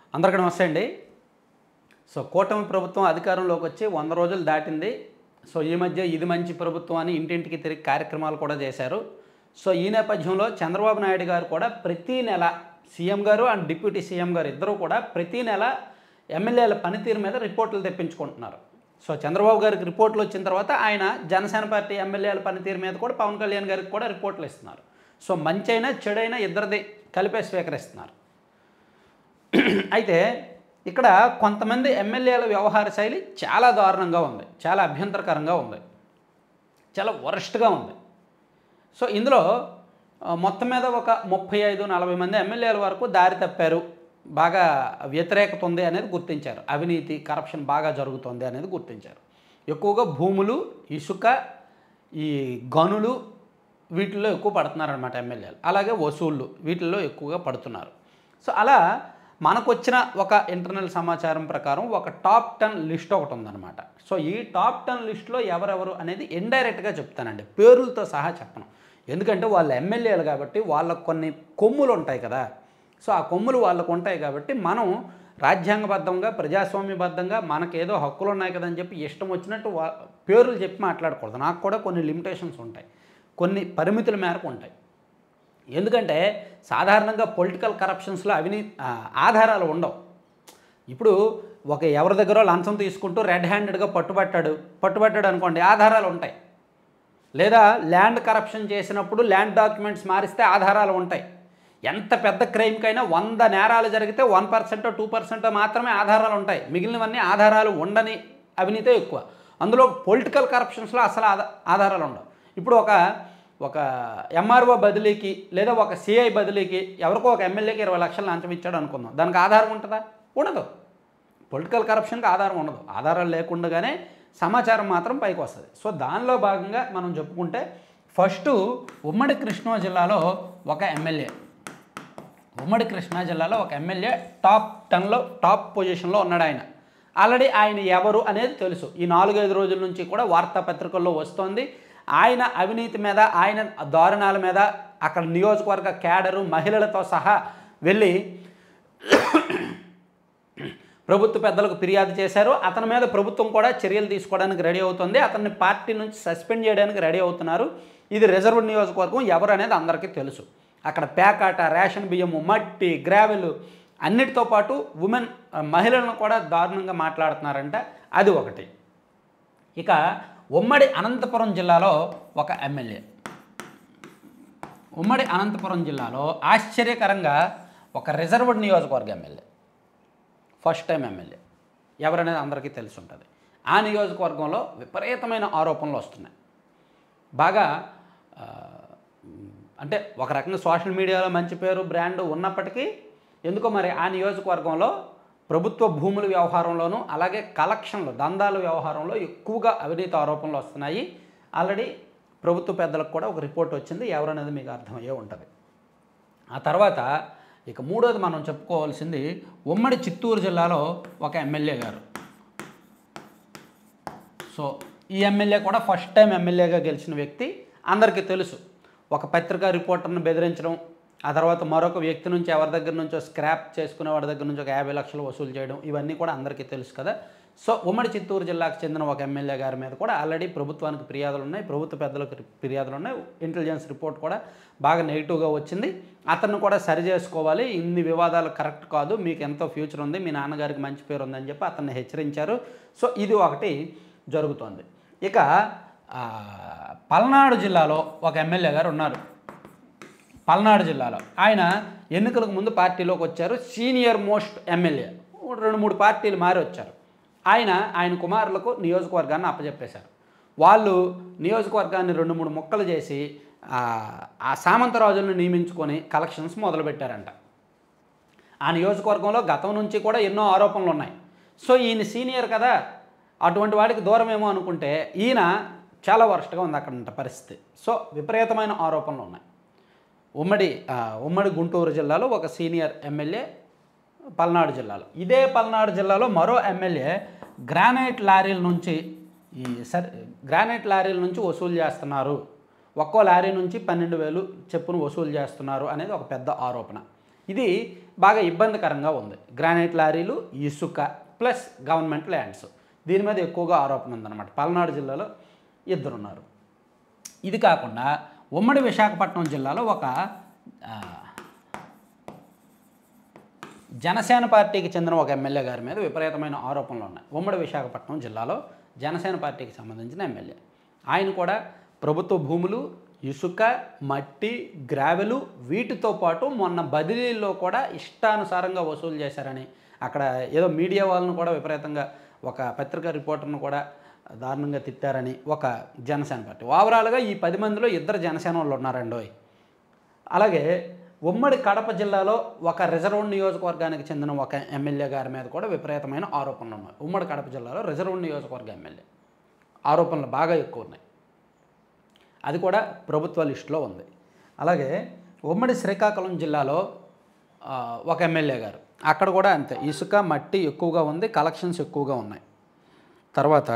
అందరికీ నమస్తే అండి. సో కూటమి ప్రభుత్వం అధికారంలోకి వచ్చి 100 రోజులు దాటింది. సో ఈ మధ్య ఇది మంచి ప్రభుత్వం అని ఇంటింటికి తిరిగి కార్యక్రమాలు కూడా చేశారు. సో ఈ నేపథ్యంలో చంద్రబాబు నాయుడు గారు కూడా ప్రతి నెల సీఎం గారు అండ్ డిప్యూటీ సీఎం గారు ఇద్దరూ కూడా ప్రతి నెల ఎమ్మెల్యేల పనితీరు మీద రిపోర్టులు తెప్పించుకుంటున్నారు. సో చంద్రబాబు గారికి రిపోర్టులు వచ్చిన తర్వాత ఆయన జనసేన పార్టీ ఎమ్మెల్యేల పనితీరు మీద కూడా పవన్ కళ్యాణ్ గారికి కూడా రిపోర్టులు ఇస్తున్నారు. సో మంచైనా చెడైనా ఇద్దరిది కలిపే స్వీకరిస్తున్నారు. అయితే ఇక్కడ కొంతమంది ఎమ్మెల్యేల వ్యవహార శైలి చాలా దారుణంగా ఉంది, చాలా అభ్యంతరకరంగా ఉంది, చాలా వరస్ట్గా ఉంది. సో ఇందులో మొత్తం మీద ఒక 35-40 మంది ఎమ్మెల్యేల వరకు దారి తప్పారు, బాగా వ్యతిరేకత ఉంది అనేది గుర్తించారు. అవినీతి కరప్షన్ బాగా జరుగుతుంది అనేది గుర్తించారు. ఎక్కువగా భూములు, ఇసుక, ఈ గనులు వీటిల్లో ఎక్కువ పడుతున్నారనమాట ఎమ్మెల్యేలు. అలాగే వసూళ్ళు వీటిల్లో ఎక్కువగా పడుతున్నారు. సో అలా మనకు వచ్చిన ఒక ఇంటర్నల్ సమాచారం ప్రకారం ఒక టాప్ 10 లిస్ట్ ఒకటి ఉందన్నమాట. సో ఈ టాప్ 10 లిస్టులో ఎవరెవరు అనేది ఇండైరెక్ట్గా చెప్తానండి, పేర్లతో సహా చెప్పను. ఎందుకంటే వాళ్ళ ఎమ్మెల్యేలు కాబట్టి వాళ్ళకు కొన్ని కొమ్ములు ఉంటాయి కదా. సో ఆ కొమ్ములు వాళ్ళకు ఉంటాయి కాబట్టి మనం రాజ్యాంగబద్ధంగా ప్రజాస్వామ్యబద్ధంగా మనకేదో హక్కులు ఉన్నాయి కదని చెప్పి ఇష్టం వచ్చినట్టు పేర్లు చెప్పి మాట్లాడకూడదు. నాకు కూడా కొన్ని లిమిటేషన్స్ ఉంటాయి, కొన్ని పరిమితుల మేరకు ఉంటాయి. ఎందుకంటే సాధారణంగా పొలిటికల్ కరప్షన్స్లో ఆధారాలు ఉండవు. ఇప్పుడు ఒక ఎవరి దగ్గర లంచం తీసుకుంటూ రెడ్ హ్యాండెడ్గా పట్టుబట్టాడు అనుకోండి, ఆధారాలు ఉంటాయి. లేదా ల్యాండ్ కరప్షన్ చేసినప్పుడు ల్యాండ్ డాక్యుమెంట్స్ మారిస్తే ఆధారాలు ఉంటాయి. ఎంత పెద్ద క్రైమ్కైనా 100 నేరాలు జరిగితే 1% 2% మాత్రమే ఆధారాలు ఉంటాయి. మిగిలినవన్నీ ఆధారాలు ఉండని అవినీతే ఎక్కువ. అందులో పొలిటికల్ కరప్షన్స్లో అసలు ఆధారాలు ఉండవు. ఇప్పుడు ఒక ఎంఆర్ఓ బదిలీకి లేదా ఒక సిఐ బదిలీకి ఎవరికో ఒక ఎమ్మెల్యేకి 20 లక్షలు లంచం ఇచ్చాడు అనుకుందాం, దానికి ఆధారం ఉంటుందా? ఉండదు. పొలిటికల్ కరప్షన్కి ఆధారం ఉండదు. ఆధారాలు లేకుండానే సమాచారం మాత్రం పైకి వస్తుంది. సో దానిలో భాగంగా మనం చెప్పుకుంటే ఫస్ట్ ఉమ్మడి కృష్ణా జిల్లాలో ఒక ఎమ్మెల్యే టాప్ 10లో టాప్ పొజిషన్లో ఉన్నాడు. ఆయన ఆల్రెడీ ఆయన ఎవరు అనేది తెలుసు. ఈ 4-5 రోజుల నుంచి కూడా వార్తాపత్రికల్లో వస్తోంది. ఆయన అవినీతి మీద, ఆయన దారుణాల మీద అక్కడ నియోజకవర్గ క్యాడరు మహిళలతో సహా వెళ్ళి ప్రభుత్వ పెద్దలకు ఫిర్యాదు చేశారు. అతని మీద ప్రభుత్వం కూడా చర్యలు తీసుకోవడానికి రెడీ అవుతుంది. అతన్ని పార్టీ నుంచి సస్పెండ్ చేయడానికి రెడీ అవుతున్నారు. ఇది రిజర్వ్ నియోజకవర్గం ఎవరు అనేది అందరికీ తెలుసు. అక్కడ పేకాట, రేషన్ బియ్యము, మట్టి, గ్రావెలు అన్నిటితో పాటు మహిళలను కూడా దారుణంగా మాట్లాడుతున్నారంట. అది ఒకటి. ఇక ఉమ్మడి అనంతపురం జిల్లాలో ఒక ఎమ్మెల్యే, ఉమ్మడి అనంతపురం జిల్లాలో ఆశ్చర్యకరంగా ఒక రిజర్వ్డ్ నియోజకవర్గ ఎమ్మెల్యే, ఫస్ట్ టైం ఎమ్మెల్యే ఎవరనేది అందరికీ తెలిసి ఉంటుంది. ఆ నియోజకవర్గంలో విపరీతమైన ఆరోపణలు వస్తున్నాయి. బాగా అంటే ఒక రకంగా సోషల్ మీడియాలో మంచి పేరు, బ్రాండ్ ఉన్నప్పటికీ ఎందుకో మరి ఆ నియోజకవర్గంలో ప్రభుత్వ భూముల వ్యవహారంలోనూ అలాగే కలెక్షన్లు, దందాల వ్యవహారంలో ఎక్కువగా అవినీతి ఆరోపణలు వస్తున్నాయి. ఆల్రెడీ ప్రభుత్వ పెద్దలకు కూడా ఒక రిపోర్ట్ వచ్చింది, ఎవరనేది మీకు అర్థమయ్యే ఉంటుంది. ఆ తర్వాత ఇక మూడోది మనం చెప్పుకోవాల్సింది ఉమ్మడి చిత్తూరు జిల్లాలో ఒక ఎమ్మెల్యే గారు. సో ఈ ఎమ్మెల్యే కూడా ఫస్ట్ టైం ఎమ్మెల్యేగా గెలిచిన వ్యక్తి, అందరికీ తెలుసు. ఒక పత్రికా రిపోర్టర్ని బెదిరించడం, ఆ తర్వాత మరొక వ్యక్తి నుంచి ఎవరి దగ్గర నుంచో స్క్రాప్ చేసుకునే వాడి దగ్గర నుంచి ఒక 50 లక్షలు వసూలు చేయడం, ఇవన్నీ కూడా అందరికీ తెలుసు కదా. సో ఉమ్మడి చిత్తూరు జిల్లాకు చెందిన ఒక ఎమ్మెల్యే గారి మీద కూడా ఆల్రెడీ ప్రభుత్వానికి ఫిర్యాదులు ఉన్నాయి, ప్రభుత్వ పెద్దలకు ఫిర్యాదులు ఉన్నాయి. ఇంటెలిజెన్స్ రిపోర్ట్ కూడా బాగా నెగిటివ్గా వచ్చింది. అతన్ని కూడా సరి చేసుకోవాలి, ఇన్ని వివాదాలు కరెక్ట్ కాదు, మీకు ఎంతో ఫ్యూచర్ ఉంది, మీ నాన్నగారికి మంచి పేరు ఉందని చెప్పి అతన్ని హెచ్చరించారు. సో ఇది ఒకటి జరుగుతోంది. ఇక పల్నాడు జిల్లాలో ఒక ఎమ్మెల్యే గారు ఉన్నారు. పల్నాడు జిల్లాలో ఆయన ఎన్నికలకు ముందు పార్టీలోకి వచ్చారు, సీనియర్ మోస్ట్ ఎమ్మెల్యే. 2-3 పార్టీలు మారి వచ్చారు. ఆయన కుమారులకు నియోజకవర్గాన్ని అప్పచెప్పేశారు. వాళ్ళు నియోజకవర్గాన్ని 2-3 ముక్కలు చేసి ఆ సామంతరాజులను నియమించుకొని కలెక్షన్స్ మొదలుపెట్టారంట. ఆ నియోజకవర్గంలో గతం నుంచి కూడా ఎన్నో ఆరోపణలు ఉన్నాయి. సో ఈయన సీనియర్ కదా, అటువంటి వాడికి దూరమేమో అనుకుంటే ఈయన చాలా వరస్ట్గా ఉంది అక్కడ పరిస్థితి. సో విపరీతమైన ఆరోపణలు ఉన్నాయి. ఉమ్మడి గుంటూరు జిల్లాలో ఒక సీనియర్ ఎమ్మెల్యే పల్నాడు జిల్లాలో. ఇదే పల్నాడు జిల్లాలో మరో ఎమ్మెల్యే గ్రానైట్ లారీల నుంచి వసూలు చేస్తున్నారు, ఒక్కో లారీ నుంచి 12,000 చెప్పును వసూలు చేస్తున్నారు అనేది ఒక పెద్ద ఆరోపణ. ఇది బాగా ఇబ్బందికరంగా ఉంది. గ్రానైట్ లారీలు, ఇసుక ప్లస్ గవర్నమెంట్ ల్యాండ్స్, దీని మీద ఎక్కువగా ఆరోపణ ఉందన్నమాట. పల్నాడు జిల్లాలో ఇద్దరున్నారు. ఇది కాకుండా ఉమ్మడి విశాఖపట్నం జిల్లాలో ఒక జనసేన పార్టీకి చెందిన ఒక ఎమ్మెల్యే గారి మీద విపరీతమైన ఆరోపణలు ఉన్నాయి. ఉమ్మడి విశాఖపట్నం జిల్లాలో జనసేన పార్టీకి సంబంధించిన ఎమ్మెల్యే, ఆయన కూడా ప్రభుత్వ భూములు, ఇసుక, మట్టి, గ్రావెలు వీటితో పాటు మొన్న బదిలీల్లో కూడా ఇష్టానుసారంగా వసూలు చేశారని, అక్కడ ఏదో మీడియా వాళ్ళను కూడా విపరీతంగా ఒక పత్రికా రిపోర్టర్ను కూడా దారుణంగా తిట్టారని ఒక జనసేన పార్టీ. ఓవరాల్గా ఈ 10 మందిలో 2 జనసేన వాళ్ళు ఉన్నారండోయ్. అలాగే ఉమ్మడి కడప జిల్లాలో ఒక రిజర్వ్డ్ నియోజకవర్గానికి చెందిన ఒక ఎమ్మెల్యే గారి మీద కూడా విపరీతమైన ఆరోపణలు ఉన్నాయి. ఉమ్మడి కడప జిల్లాలో రిజర్వ్డ్ నియోజకవర్గ ఎమ్మెల్యే ఆరోపణలు బాగా ఎక్కువ ఉన్నాయి. అది కూడా ప్రభుత్వ లిస్టులో ఉంది. అలాగే ఉమ్మడి శ్రీకాకుళం జిల్లాలో ఒక ఎమ్మెల్యే గారు, అక్కడ కూడా అంతే, ఇసుక, మట్టి ఎక్కువగా ఉంది, కలెక్షన్స్ ఎక్కువగా ఉన్నాయి. తర్వాత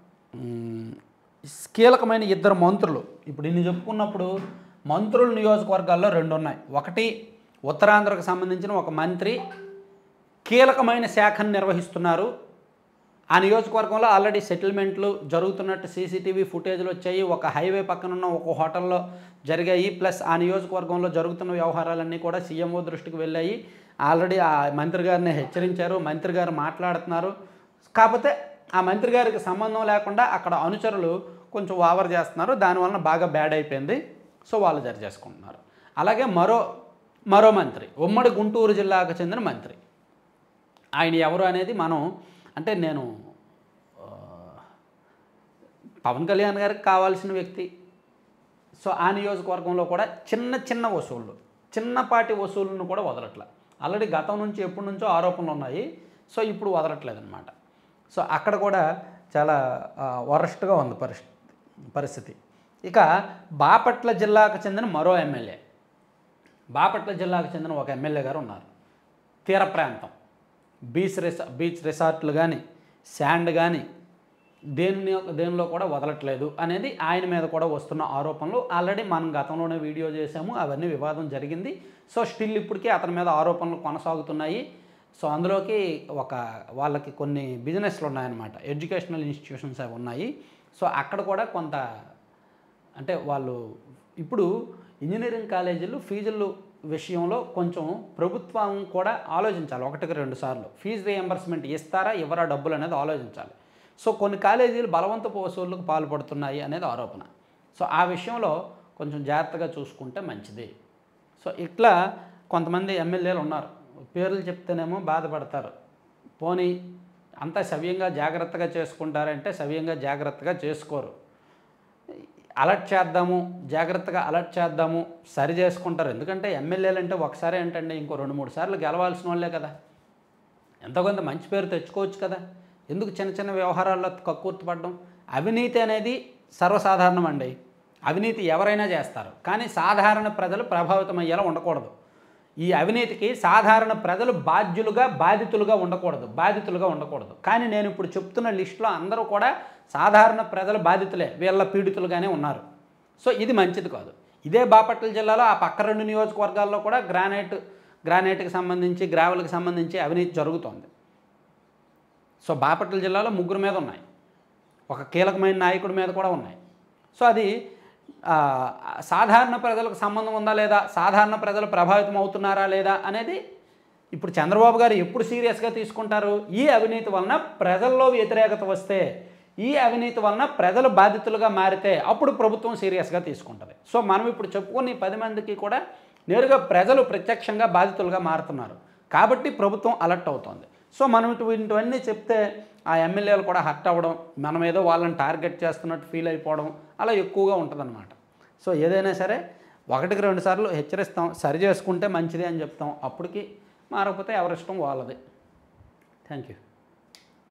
కీలకమైన 2 మంత్రులు, ఇప్పుడు ఇన్ని చెప్పుకున్నప్పుడు మంత్రుల నియోజకవర్గాల్లో 2 ఉన్నాయి. ఒకటి ఉత్తరాంధ్రకు సంబంధించిన ఒక మంత్రి కీలకమైన శాఖను నిర్వహిస్తున్నారు. ఆ నియోజకవర్గంలో ఆల్రెడీ సెటిల్మెంట్లు జరుగుతున్నట్టు సీసీటీవీ ఫుటేజ్లు వచ్చాయి. ఒక హైవే పక్కన ఉన్న ఒక హోటల్లో జరిగాయి. ప్లస్ ఆ నియోజకవర్గంలో జరుగుతున్న వ్యవహారాలన్నీ కూడా సీఎంఓ దృష్టికి వెళ్ళాయి. ఆల్రెడీ ఆ మంత్రి గారిని హెచ్చరించారు. మంత్రి గారు మాట్లాడుతున్నారు. కాకపోతే ఆ మంత్రి గారికి సంబంధం లేకుండా అక్కడ అనుచరులు కొంచెం ఓవర్ చేస్తున్నారు. దానివలన బాగా బ్యాడ్ అయిపోయింది. సో వాళ్ళు చేసుకుంటున్నారు. అలాగే మరో మంత్రి, ఉమ్మడి గుంటూరు జిల్లాకు చెందిన మంత్రి, ఆయన ఎవరు అనేది అంటే నేను పవన్ కళ్యాణ్ గారికి కావాల్సిన వ్యక్తి. సో ఆ నియోజకవర్గంలో కూడా చిన్న వసూళ్ళు, చిన్నపాటి వసూళ్ళను కూడా వదలట్ల. ఆల్రెడీ గతం నుంచి ఎప్పటి నుంచో ఆరోపణలు ఉన్నాయి. సో ఇప్పుడు వదలట్లేదన్నమాట. సో అక్కడ కూడా చాలా వరస్ట్గా ఉంది పరిస్థితి. ఇక బాపట్ల జిల్లాకు చెందిన మరో ఎమ్మెల్యే, బాపట్ల జిల్లాకు చెందిన ఒక ఎమ్మెల్యే గారు ఉన్నారు. తీర ప్రాంతం బీచ్ రిసార్ట్లు కానీ, శాండ్ కానీ దేనిలో కూడా వదలట్లేదు అనేది ఆయన మీద కూడా వస్తున్న ఆరోపణలు. ఆల్రెడీ మనం గతంలోనే వీడియో చేసాము, అవన్నీ వివాదం జరిగింది. సో స్టిల్ ఇప్పటికీ అతని మీద ఆరోపణలు కొనసాగుతున్నాయి. సో అందులోకి వాళ్ళకి కొన్ని బిజినెస్లు ఉన్నాయన్నమాట, ఎడ్యుకేషనల్ ఇన్స్టిట్యూషన్స్ అవి ఉన్నాయి. సో అక్కడ కూడా కొంత అంటే వాళ్ళు ఇప్పుడు ఇంజనీరింగ్ కాలేజీలు ఫీజులు విషయంలో కొంచెం ప్రభుత్వం కూడా ఆలోచించాలి. 1-2 సార్లు ఫీజు రీఎంబర్స్మెంట్ ఇస్తారా ఇవ్వరా డబ్బులు అనేది ఆలోచించాలి. సో కొన్ని కాలేజీలు బలవంతపు వసూళ్లకు పాల్పడుతున్నాయి అనేది ఆరోపణ. సో ఆ విషయంలో కొంచెం జాగ్రత్తగా చూసుకుంటే మంచిది. సో ఇట్లా కొంతమంది ఎమ్మెల్యేలు ఉన్నారు, పేర్లు చెప్తేనేమో బాధపడతారు. పోనీ అంతా సవ్యంగా జాగ్రత్తగా చేసుకుంటారంటే సవ్యంగా జాగ్రత్తగా చేసుకోరు. అలర్ట్ చేద్దాము, జాగ్రత్తగా అలర్ట్ చేద్దాము, సరి చేసుకుంటారు. ఎందుకంటే ఎమ్మెల్యేలు అంటే ఒకసారి ఏంటంటే ఇంకో 2-3 సార్లు గెలవాల్సిన వాళ్ళే కదా. ఎంతో కొంత మంచి పేరు తెచ్చుకోవచ్చు కదా. ఎందుకు చిన్న వ్యవహారాల్లో కక్కుర్తిపడడం? అవినీతి అనేది సర్వసాధారణం అండి. అవినీతి ఎవరైనా చేస్తారు, కానీ సాధారణ ప్రజలు ప్రభావితమయ్యేలా ఉండకూడదు. ఈ అవినీతికి సాధారణ ప్రజలు బాధితులుగా ఉండకూడదు. కానీ నేను ఇప్పుడు చెప్తున్న లిస్టులో అందరూ కూడా సాధారణ ప్రజల బాధితులే, వీళ్ళ పీడితులుగానే ఉన్నారు. సో ఇది మంచిది కాదు. ఇదే బాపట్ల జిల్లాలో ఆ పక్క 2 నియోజకవర్గాల్లో కూడా గ్రానైట్కి సంబంధించి, గ్రావెల్కి సంబంధించి అవినీతి జరుగుతోంది. సో బాపట్ల జిల్లాలో 3 మీద ఉన్నాయి, ఒక కీలకమైన నాయకుడి మీద కూడా ఉన్నాయి. సో అది సాధారణ ప్రజలకు సంబంధం ఉందా లేదా, సాధారణ ప్రజలు ప్రభావితం అవుతున్నారా లేదా అనేది ఇప్పుడు చంద్రబాబు గారు ఎప్పుడు సీరియస్గా తీసుకుంటారు? ఈ అవినీతి వలన ప్రజల్లో వ్యతిరేకత వస్తే, ఈ అవినీతి వలన ప్రజలు బాధితులుగా మారితే అప్పుడు ప్రభుత్వం సీరియస్గా తీసుకుంటుంది. సో మనం ఇప్పుడు చెప్పుకుని 10 మందికి కూడా నేరుగా ప్రజలు ప్రత్యక్షంగా బాధితులుగా మారుతున్నారు కాబట్టి ప్రభుత్వం అలర్ట్ అవుతోంది. సో మనం ఇటువంటివన్నీ చెప్తే ఆ ఎమ్మెల్యేలు కూడా హర్ట్ అవ్వడం, మనం ఏదో వాళ్ళని టార్గెట్ చేస్తున్నట్టు ఫీల్ అయిపోవడం అలా ఎక్కువగా ఉంటుందన్నమాట. సో ఏదైనా సరే 1-2 సార్లు హెచ్చరిస్తాం, సరి చేసుకుంటే మంచిది అని చెప్తాం. అప్పటికి మారకపోతే ఎవరిష్టం వాళ్ళది. Thank you.